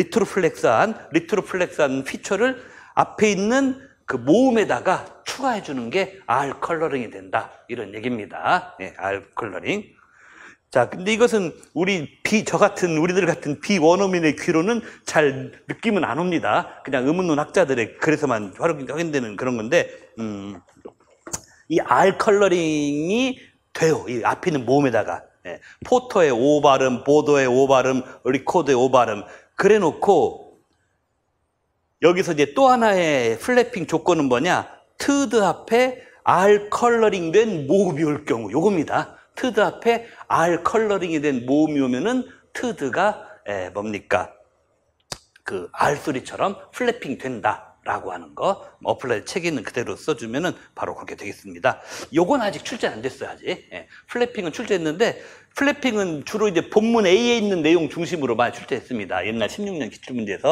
리트로플렉스한 피처를 앞에 있는 그 모음에다가 추가해 주는 게 R 컬러링이 된다. 이런 얘기입니다. 네, R 컬러링. 자, 근데 이것은 우리들 같은 비원어민의 귀로는 잘 느낌은 안 옵니다. 그냥 의문론 학자들의 글에서만 확인되는 그런 건데, 이 R 컬러링이 돼요. 이 앞에 있는 모음에다가. 예, 포터의 O 발음, 보더의 O 발음, 리코더의 O 발음. 그래 놓고, 여기서 이제 또 하나의 플래핑 조건은 뭐냐? 트드 앞에 R 컬러링 된 모음이 올 경우, 요겁니다. 트드 앞에 R 컬러링이 된 모음이 오면은 트드가, 뭡니까? 그 R 소리처럼 플래핑 된다라고 하는 거. 어플라이드 책에 있는 그대로 써주면은 바로 그렇게 되겠습니다. 요건 아직 출제는 안 됐어요, 아직. 플래핑은 출제했는데, 플래핑은 주로 이제 본문 A에 있는 내용 중심으로 많이 출제했습니다. 옛날 16년 기출문제에서.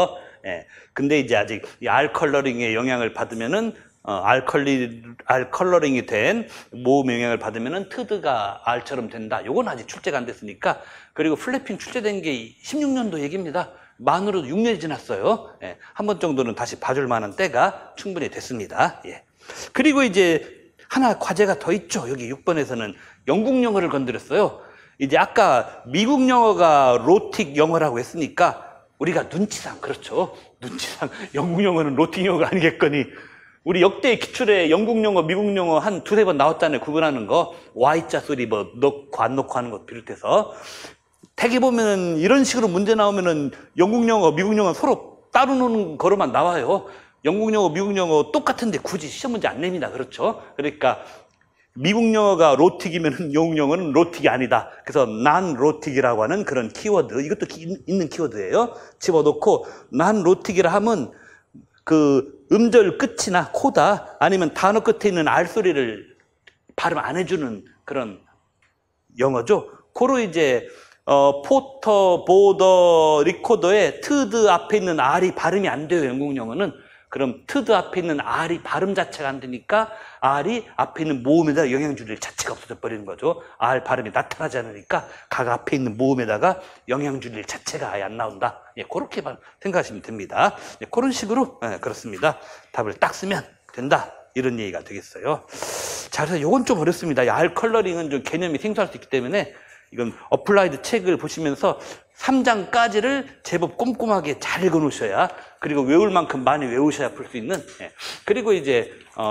예. 근데 이제 아직 이 알 컬러링의 영향을 받으면은 알 컬러링이 된 모음 영향을 받으면은 트드가 알처럼 된다. 요건 아직 출제가 안 됐으니까. 그리고 플래핑 출제된 게 16년도 얘기입니다. 만으로도 6년이 지났어요. 예. 한 번 정도는 다시 봐줄 만한 때가 충분히 됐습니다. 예. 그리고 이제 하나 과제가 더 있죠. 여기 6번에서는 영국 영어를 건드렸어요. 이제 아까 미국 영어가 로틱 영어라고 했으니까 우리가 눈치상, 그렇죠. 눈치상 영국 영어는 로틱 영어가 아니겠거니. 우리 역대 기출에 영국 영어, 미국 영어 한 두세 번 나왔잖아요. 구분하는 거. Y자 소리 뭐 넣고 안 넣고 하는 것 비롯해서. 대개 보면은 이런 식으로 문제 나오면은 영국 영어, 미국 영어 서로 따로 노는 거로만 나와요. 영국 영어, 미국 영어 똑같은데 굳이 시험 문제 안 냅니다. 그렇죠? 그러니까 미국 영어가 로틱이면 영국 영어는 로틱이 아니다. 그래서 난 로틱이라고 하는 그런 키워드, 이것도 있는 키워드예요. 집어넣고 난 로틱이라 하면 그 음절 끝이나 코다 아니면 단어 끝에 있는 알 소리를 발음 안 해주는 그런 영어죠. 고로 이제 포터, 보더, 리코더에 트드 앞에 있는 R이 발음이 안 돼요. 영국 영어는. 그럼 트드 앞에 있는 R이 발음 자체가 안 되니까 R이 앞에 있는 모음에다 영향 줄 일 자체가 없어져 버리는 거죠. R 발음이 나타나지 않으니까 각 앞에 있는 모음에다가 영향 줄 일 자체가 아예 안 나온다. 예, 그렇게 생각하시면 됩니다. 예, 그런 식으로 그렇습니다. 답을 딱 쓰면 된다. 이런 얘기가 되겠어요. 자, 그래서 이건 좀 어렵습니다. 알 컬러링은 좀 개념이 생소할 수 있기 때문에 이건 어플라이드 책을 보시면서 3장까지를 제법 꼼꼼하게 잘 읽어 놓으셔야, 그리고 외울 만큼 많이 외우셔야 풀 수 있는. 예. 그리고 이제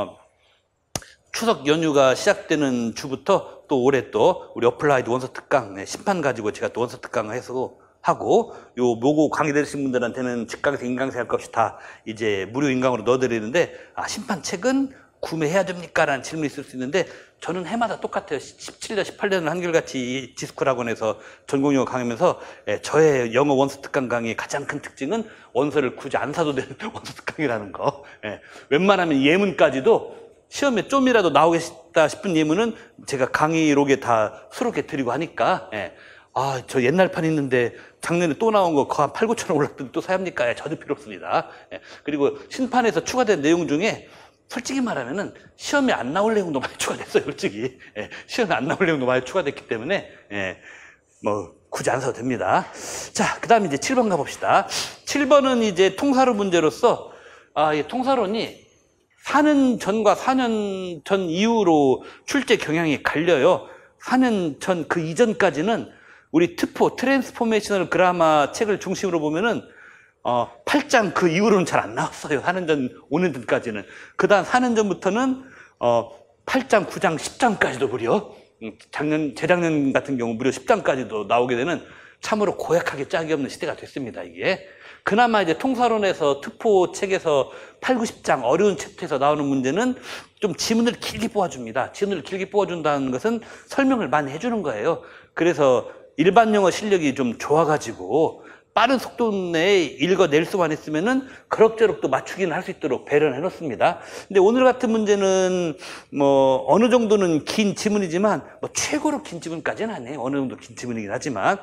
추석 연휴가 시작되는 주부터 또 올해 또 우리 어플라이드 원서 특강 심판 가지고 제가 또 원서 특강을 해서 하고, 요 모고 강의 들으신 분들한테는 직강에서 인강세 할 것 없이 다 이제 무료 인강으로 넣어드리는데, 심판 책은 구매해야 됩니까? 라는 질문이 있을 수 있는데, 저는 해마다 똑같아요. 17년, 18년을 한결같이 지스쿨학원에서 전공영어 강의하면서 저의 영어 원서 특강 강의의 가장 큰 특징은 원서를 굳이 안 사도 되는 원서 특강이라는 거. 웬만하면 예문까지도 시험에 좀이라도 나오겠다 싶은 예문은 제가 강의록에 다 수록해 드리고 하니까, 저 옛날 판 있는데 작년에 또 나온 거 한 8, 9천 원 올랐더니 또 사야 합니까? 저도 필요 없습니다. 그리고 신판에서 추가된 내용 중에 솔직히 말하면은 시험에 안 나올 내용도 많이 추가됐어요. 솔직히 시험에 안 나올 내용도 많이 추가됐기 때문에 뭐 굳이 안 사도 됩니다. 자, 그 다음에 이제 7번 가봅시다. 7번은 이제 통사로 문제로서 이 통사론이 4년 전과 4년 전 이후로 출제 경향이 갈려요. 4년 전 그 이전까지는 우리 트포 트랜스포메이셔널 그라마 책을 중심으로 보면은 8장 그 이후로는 잘 안 나왔어요. 4년 전, 5년 전까지는. 그 다음 4년 전부터는 8장, 9장, 10장까지도 무려, 재작년 같은 경우 무려 10장까지도 나오게 되는 참으로 고약하게 짝이 없는 시대가 됐습니다, 이게. 그나마 이제 통사론에서 특포 책에서 8, 90장 어려운 챕터에서 나오는 문제는 좀 지문을 길게 뽑아줍니다. 지문을 길게 뽑아준다는 것은 설명을 많이 해주는 거예요. 그래서 일반 영어 실력이 좀 좋아가지고 빠른 속도 내에 읽어낼 수만 있으면은 그럭저럭 또 맞추기는 할 수 있도록 배려를 해놓습니다. 근데 오늘 같은 문제는 뭐 어느 정도는 긴 지문이지만 뭐 최고로 긴 지문까지는 아니에요. 어느 정도 긴 지문이긴 하지만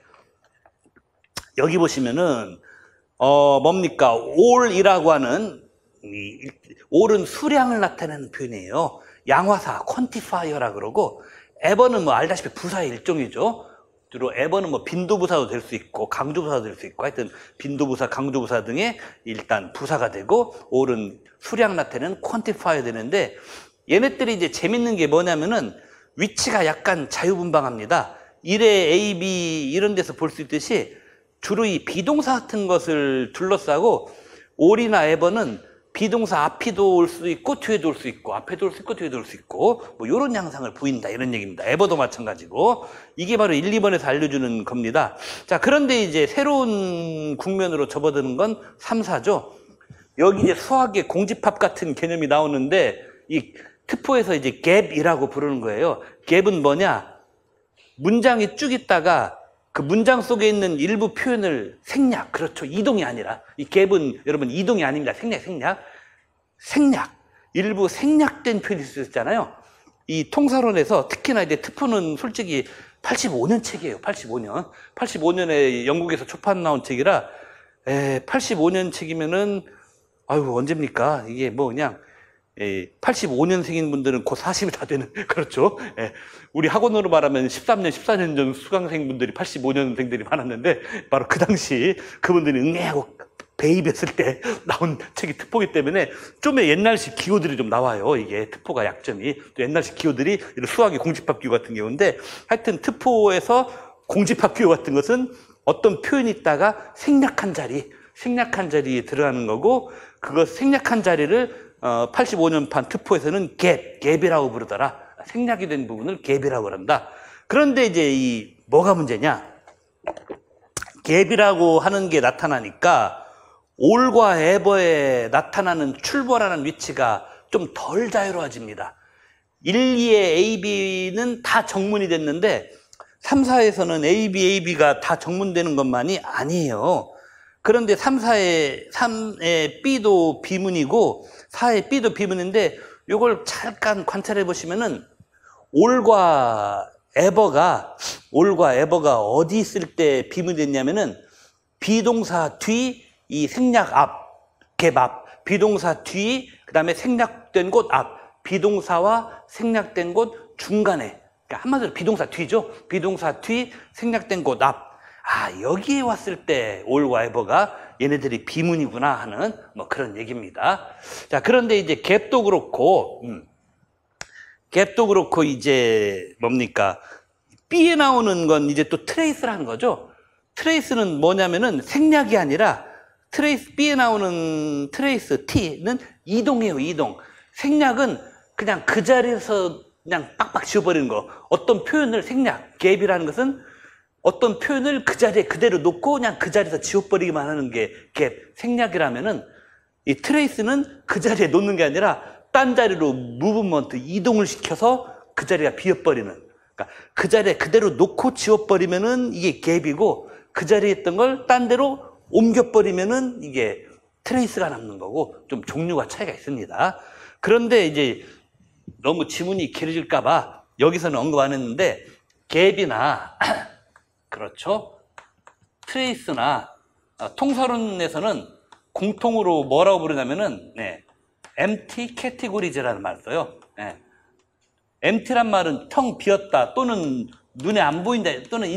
여기 보시면은 뭡니까? all이라고 하는 all은 수량을 나타내는 표현이에요. 양화사, quantifier라 그러고, ever는 뭐 알다시피 부사의 일종이죠. 주로 ever는 뭐 빈도부사도 될 수 있고 강조부사도 될 수 있고 하여튼 빈도부사, 강조부사 등의 일단 부사가 되고, all은 수량 나타내는 quantifier 되는데, 얘네들이 이제 재밌는 게 뭐냐면은 위치가 약간 자유분방합니다. 1의 A, B 이런 데서 볼 수 있듯이 주로 이 비동사 같은 것을 둘러싸고, all이나 ever는 비동사 앞이도 올 수 있고 뒤에도 올 수 있고 앞에도 올 수 있고 뒤에도 올 수 있고 뭐 이런 양상을 보인다 이런 얘기입니다. ever도 마찬가지고 이게 바로 1, 2번에서 알려주는 겁니다. 자, 그런데 이제 새로운 국면으로 접어드는 건 3, 4죠. 여기 이제 수학의 공집합 같은 개념이 나오는데 이 특포에서 이제 갭이라고 부르는 거예요. 갭은 뭐냐? 문장이 쭉 있다가 그 문장 속에 있는 일부 표현을 생략, 그렇죠. 이동이 아니라. 이 갭은 여러분 이동이 아닙니다. 생략. 일부 생략된 표현이 있었잖아요. 이 통사론에서 특히나 이제 특포는 솔직히 85년 책이에요. 85년에 영국에서 초판 나온 책이라 85년 책이면은, 아유, 언제입니까? 이게 뭐 그냥, 85년생인 분들은 곧 40이 다 되는, 그렇죠? 우리 학원으로 말하면 13년, 14년 전 수강생분들이 85년생들이 많았는데, 바로 그 당시 그분들이 응애하고 배입했을 때 나온 책이 특포기 때문에 좀 옛날식 기호들이 좀 나와요. 이게 특포가 약점이. 또 옛날식 기호들이 수학의 공집합 기호 같은 경우인데, 하여튼 특포에서 공집합 기호 같은 것은 어떤 표현이 있다가 생략한 자리에 들어가는 거고, 그거 생략한 자리를 85년판 특포에서는 갭이라고 부르더라. 생략이 된 부분을 갭이라고 그런다. 그런데 이제 뭐가 문제냐? 갭이라고 하는 게 나타나니까 올과 에버에 나타나는 출발하는 위치가 좀 덜 자유로워집니다. 1, 2의 A, B는 다 정문이 됐는데 3, 4에서는 A, B, A, B가 다 정문되는 것만이 아니에요. 그런데 3의 B도 비문이고 4의 B도 비문인데 이걸 잠깐 관찰해 보시면은 올과 에버가 어디 있을 때 비문이 됐냐면은 비동사 뒤 이 생략 앞, 갭 앞, 비동사 뒤 그다음에 생략된 곳 앞, 비동사와 생략된 곳 중간에, 그러니까 한마디로 비동사 뒤죠. 비동사 뒤 생략된 곳 앞. 여기에 왔을 때 올과 에버가 얘네들이 비문이구나 하는 뭐 그런 얘기입니다. 자, 그런데 이제 갭도 그렇고 이제 뭡니까? B에 나오는 건 이제 또 트레이스라는 거죠. 트레이스는 뭐냐면은 생략이 아니라 B에 나오는 트레이스 T는 이동이에요, 이동. 생략은 그냥 그 자리에서 그냥 빡빡 지워버리는 거. 어떤 표현을 생략, 갭이라는 것은 어떤 표현을 그 자리에 그대로 놓고 그냥 그 자리에서 지워버리기만 하는 게 갭. 생략이라면은 이 트레이스는 그 자리에 놓는 게 아니라 딴 자리로 무브먼트, 이동을 시켜서 그 자리가 비어버리는. 그러니까 그 자리에 그대로 놓고 지워버리면은 이게 갭이고 그 자리에 있던 걸 딴 데로 옮겨버리면은 이게 트레이스가 남는 거고 좀 종류가 차이가 있습니다. 그런데 이제 너무 지문이 길어질까봐 여기서는 언급 안 했는데 갭이나 그렇죠? 트레이스나 통설원에서는 공통으로 뭐라고 부르냐면은 empty categories라는 말을 써요. empty란 말은 텅 비었다 또는 눈에 안 보인다 또는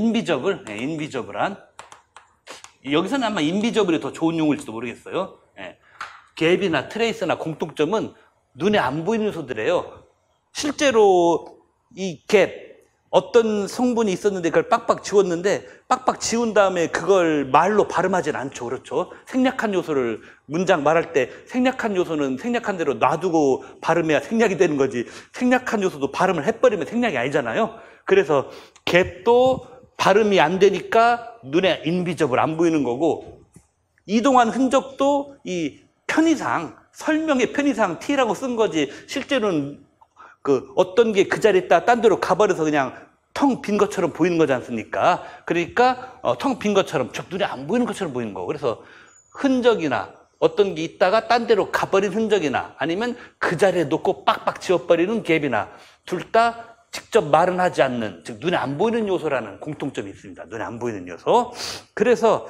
인비저블한 여기서는 아마 인비저블이 더 좋은 용어일지도 모르겠어요. 갭이나 트레이스나 공통점은 눈에 안 보이는 요소들이에요. 실제로 이 갭, 어떤 성분이 있었는데 그걸 빡빡 지웠는데 빡빡 지운 다음에 그걸 말로 발음하진 않죠. 그렇죠? 생략한 요소를 문장 말할 때 생략한 요소는 생략한 대로 놔두고 발음해야 생략이 되는 거지 생략한 요소도 발음을 해버리면 생략이 아니잖아요. 그래서 갭도 발음이 안 되니까 눈에 인비저블 안 보이는 거고 이동한 흔적도 이 편의상 설명의 편의상 T라고 쓴 거지 실제로는 그 어떤 게 그 자리에 있다 딴 데로 가버려서 그냥 텅 빈 것처럼 보이는 거지 않습니까? 그러니까 텅 빈 것처럼 즉 눈에 안 보이는 것처럼 보이는 거고 그래서 흔적이나 어떤 게 있다가 딴 데로 가버린 흔적이나 아니면 그 자리에 놓고 빡빡 지워버리는 갭이나 둘 다 직접 말은 하지 않는 즉 눈에 안 보이는 요소라는 공통점이 있습니다. 눈에 안 보이는 요소. 그래서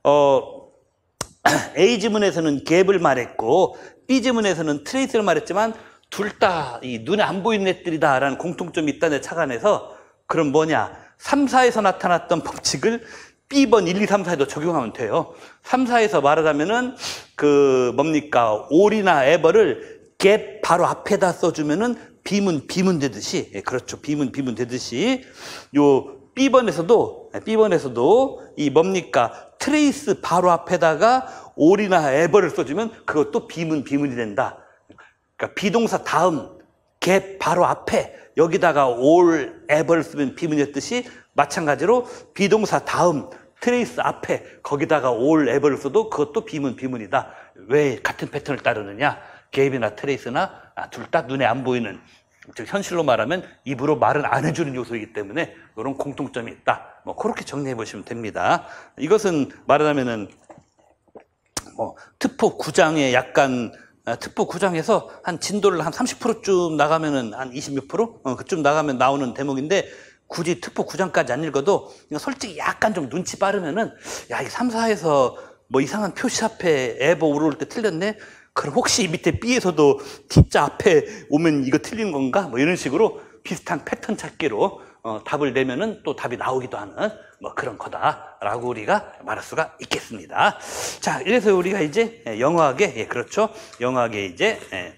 A 지문에서는 갭을 말했고 B 지문에서는 트레이스를 말했지만 둘 다 이 눈에 안 보이는 애들이다라는 공통점이 있다는 착안해서 그럼 뭐냐 3, 4에서 나타났던 법칙을 B번 1, 2, 3, 4에도 적용하면 돼요. 3, 4에서 말하자면은 그 뭡니까 올이나 에버를 갭 바로 앞에다 써주면은 비문 되듯이 그렇죠. 비문 되듯이 요 B번에서도 이 뭡니까 트레이스 바로 앞에다가 올이나 에버를 써주면 그것도 비문이 된다. 그러니까 비동사 다음 갭 바로 앞에 여기다가 올 에버를 쓰면 비문이었듯이 마찬가지로 비동사 다음 트레이스 앞에 거기다가 올 에버를 써도 그것도 비문이다. 왜 같은 패턴을 따르느냐? 갭이나 트레이스나 둘 다 눈에 안 보이는 즉 현실로 말하면 입으로 말은 안 해주는 요소이기 때문에 이런 공통점이 있다. 뭐 그렇게 정리해 보시면 됩니다. 이것은 말하자면은 뭐 특포 9장에 약간 특보 9장에서 한 진도를 한 30%쯤 나가면은 한 20몇 프로? 그쯤 나가면 나오는 대목인데 굳이 특보 9장까지 안 읽어도 솔직히 약간 좀 눈치 빠르면은 야, 이 3, 4에서 뭐 이상한 표시 앞에 에버 오를 때 틀렸네? 그럼 혹시 밑에 B에서도 T자 앞에 오면 이거 틀린 건가? 뭐 이런 식으로 비슷한 패턴 찾기로 답을 내면은 또 답이 나오기도 하는 뭐 그런 거다라고 우리가 말할 수가 있겠습니다. 자, 이래서 우리가 이제 영어학의, 예, 그렇죠. 영어학의 이제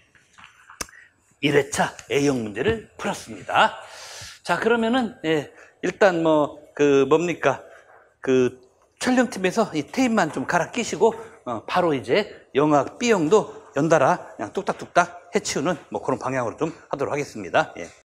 1회차 A형 문제를 풀었습니다. 자, 그러면은, 예, 일단 뭐, 뭡니까. 촬영팀에서 이 테이프만 좀 갈아 끼시고, 바로 이제 영어학 B형도 연달아 그냥 뚝딱뚝딱 해치우는 뭐 그런 방향으로 좀 하도록 하겠습니다. 예.